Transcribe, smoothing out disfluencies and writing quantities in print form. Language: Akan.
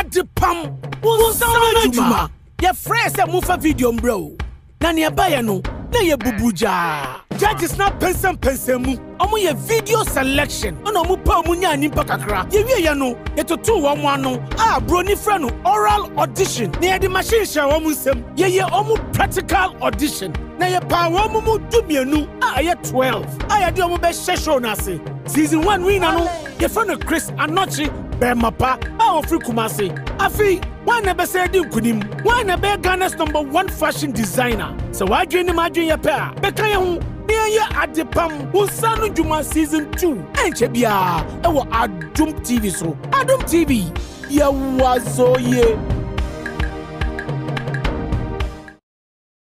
Adepam Wonsano. Your friends a move video bro. Na ne ba no na ye bubuja. Judges na pensem omo ye video selection. Ona omo pa omo nya nimpa kakra. Ye wie ye no ye toto wo mo ano. Bro ni fra no oral audition. Na ye de machine sha wo mo nsem. Ye omo practical audition. Na ye pa wo mo mu dumienu ye 12. Ye de omo be show na se. Season 1 winner no ye fra no Chris Anochi Bemapa ofri Kumasi. Afi one never said you could him. One never Ghana's #1 fashion designer. So why dream him? I dream your pair. Bekayo near Adepam Wonsano Juma season 2. And Chebia, Adom TV so Adom TV. Ya was so ye.